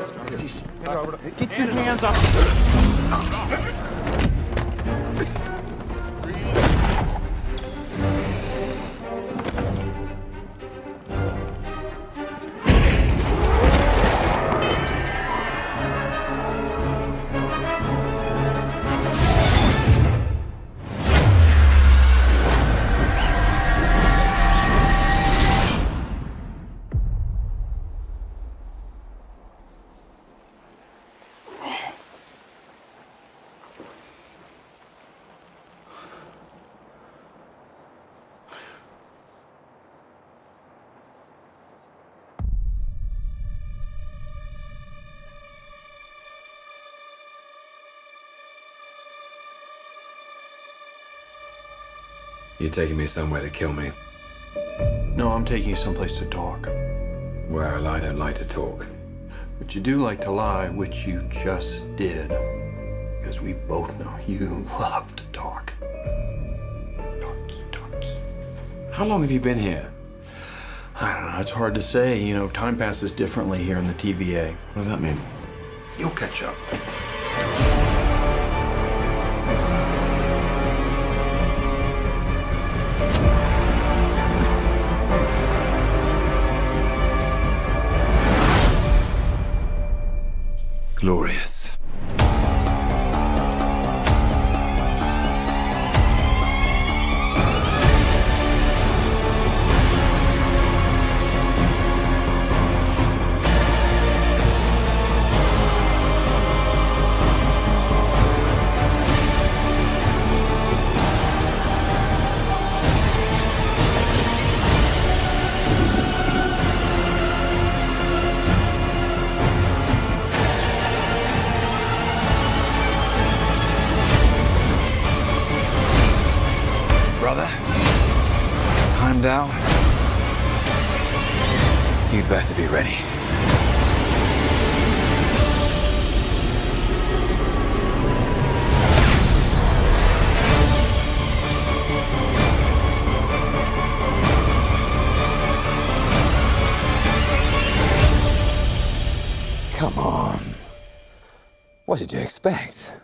Get your hands up. You're taking me somewhere to kill me. No, I'm taking you someplace to talk. Well, I don't like to talk. But you do like to lie, which you just did. Because we both know you love to talk. Talky. How long have you been here? I don't know, it's hard to say. You know, time passes differently here in the TVA. What does that mean? You'll catch up. Glorious. Brother, Heimdall, you better be ready. Come on. What did you expect?